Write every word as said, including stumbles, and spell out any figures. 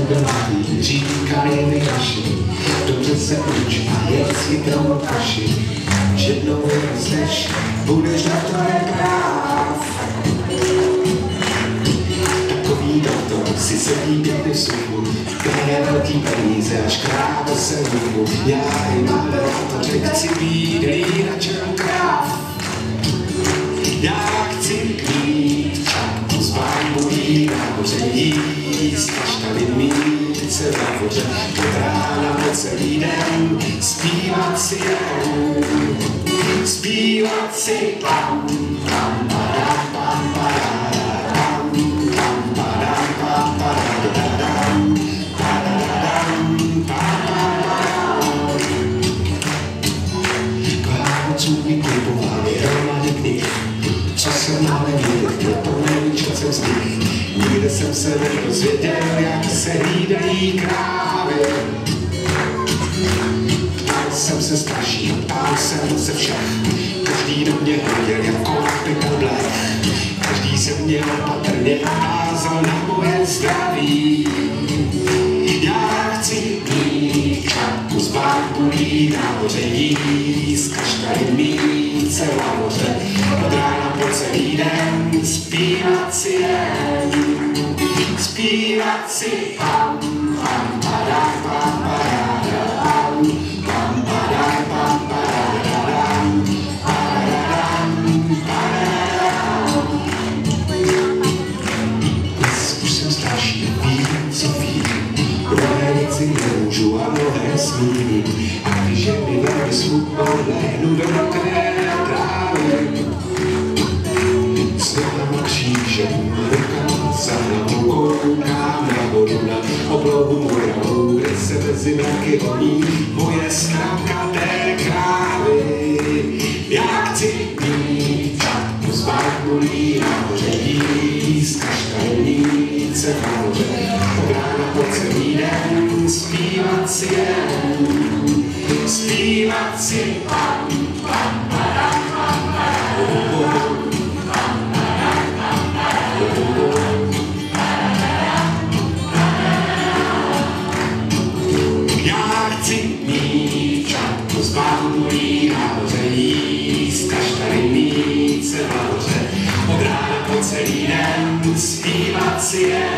mladý, říkali mi kaši, dobře se uč a jedz chytrou kaši, že jednou vyrozneš, budeš na to práv. Takový doktor si sedí pěkně v suchu, bere velký peníze až krávo se hůbu. Já i malé doktor chci být líračem kráv. Já chci mít čapku z bambulí nahoře, jíst kaštany, mít se nahoře, od rána po celý den, zpívat si jen, zpívat si pam, pam, padam, pam, padam, pam, padam, pam, padam, padam, padam. K Vánocům mi kupovali hromady knih, co jsem ale nikdy chtěl, to nevíčel jsem z nich. Nikde jsem se nedozvěděl, jak se hlídají krávy. Ptal jsem se starší, ptal jsem se všech. Každý do mě hleděl jako pytel blech. Každý se mě opatrně tázal na moje zdraví. Já chci mít čapku z bambulí nahoře, jíst kaštany, mít se nahoře, od rána po celý den, zpívat si jen, zpívat si pam, pam, padam, pam, padam, pam, padam, pam, padam, padam, padam. Dnes už jsem starší, vím, co vím, mnohé věci nemůžu a mnohé smím, a když je mi velmi smutno, lehnu do mokré trávy. S nohama křížem, rukama za hlavou, koukám na vodu, na oblohu moravou, kde se mezi mraky honí moje zkrámkaté krávy. Já chci mít čapku z bambulí nahoře, jíst kaštany, mít se nahoře, od rána po celý den, zpívat si jen, zpívat si pam, pam, padam, pam, padam. Já chci mít čapku z bambulí nahoře, jíst kaštany, mít se nahoře, od rána po celý den, zpívat si jen.